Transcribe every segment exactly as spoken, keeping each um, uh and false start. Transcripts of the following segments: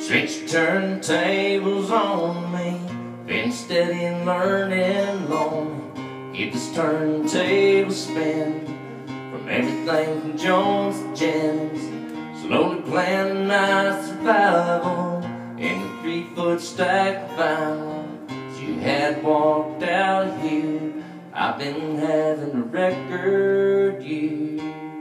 Since you turned the tables on me, been steady and learning lonely. Keep this turntable spin, from everything from Jones to Jennings. Slowly planning my survival in the three-foot stack of vinyl. As you had walked out here, I've been having a record year.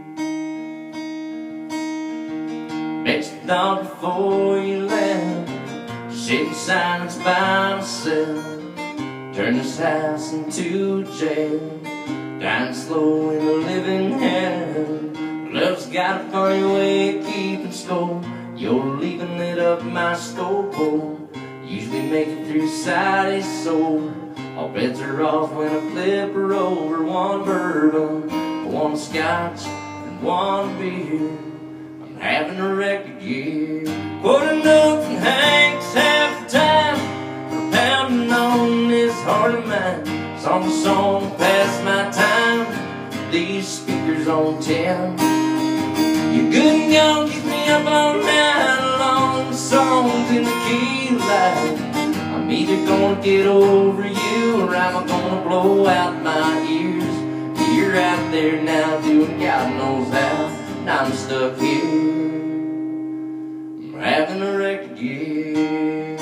Next thought before you left, sit in silence by myself. Turn this house into a jail, dying slow in a living hell. Love's got a funny way of keeping score. You're leaving it up my stove. Usually make it through Saturday sober. All bets are off when I flip her over. One bourbon, one scotch, and one beer. I'm having a record year. Quarter notes and Hanks half the time, we're pounding on this heart of mine. Song to song past my time, these speakers on ten. You're good and young, keep me up all night long. The songs in the key of life. I'm either gonna get over you, or I'm gonna blow out my ears. You're out there now doing God knows how, and I'm stuck here. I'm having a record year.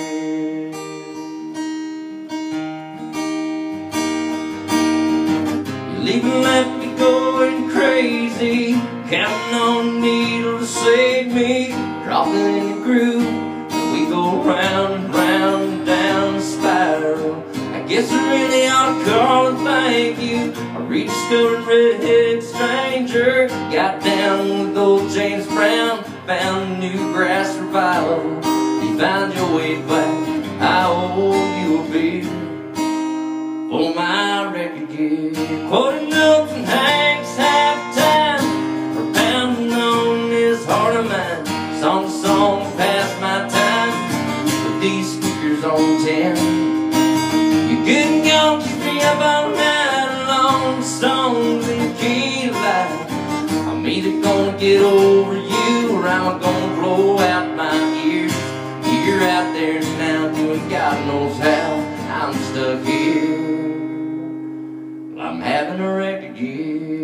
You leave and left me going crazy, counting on the needle to save me. Dropping in the groove, and we go round and round and down the spiral. I guess I really ought to call and thank you. I rediscovered Redheaded Stranger, got down with old James Brown, found a new grass revival. You found your way back, I owe you a beer for my record year. Quoting notes and Hanks half the time, we're pounding on this heart of mine. Song to song past my time, with these speakers on ten. You're good and young, keep me up all night long. The songs in the key of life. I'm either gonna get over you, or I'm gonna blow out my ears. You're out there now doing God knows how, I'm stuck here. Well, I'm having a record year.